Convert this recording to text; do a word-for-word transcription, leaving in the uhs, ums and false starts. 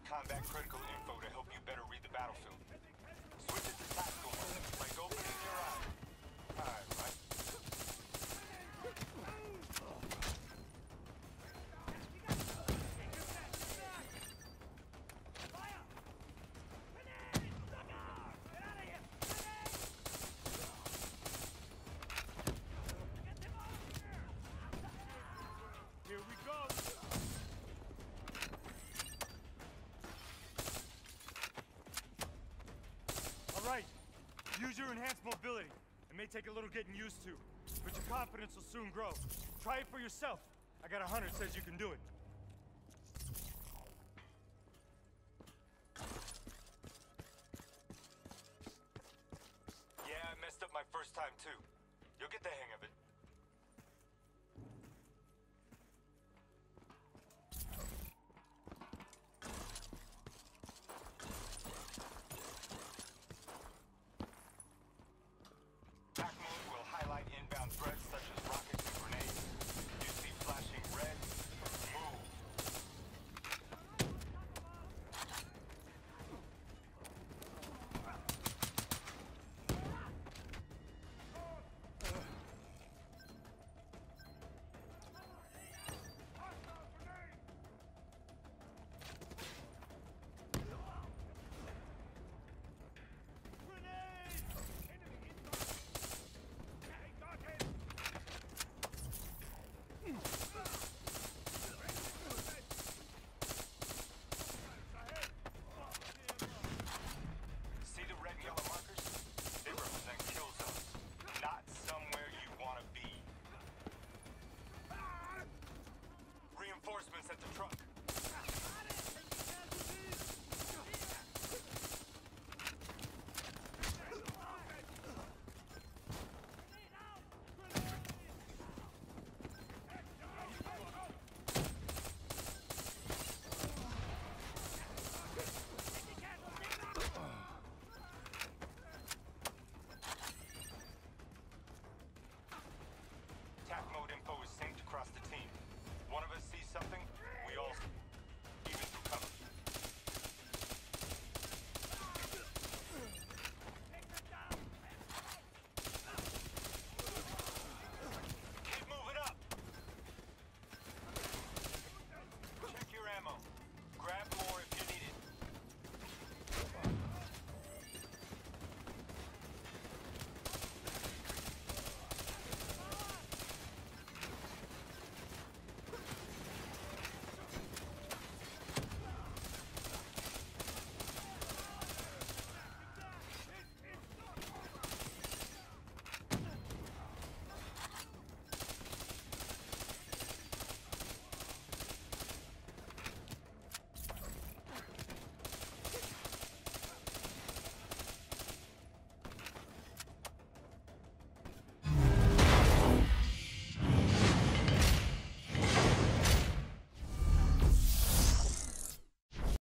combat critical info to help you better read the battlefield. Switch it to tactical mode, like opening your eyes. Alright, right? Here we go! Alright, use your enhanced mobility. It may take a little getting used to, but your confidence will soon grow. Try it for yourself. I got a hunter says you can do it. Yeah, I messed up my first time too. You'll get the hang of it.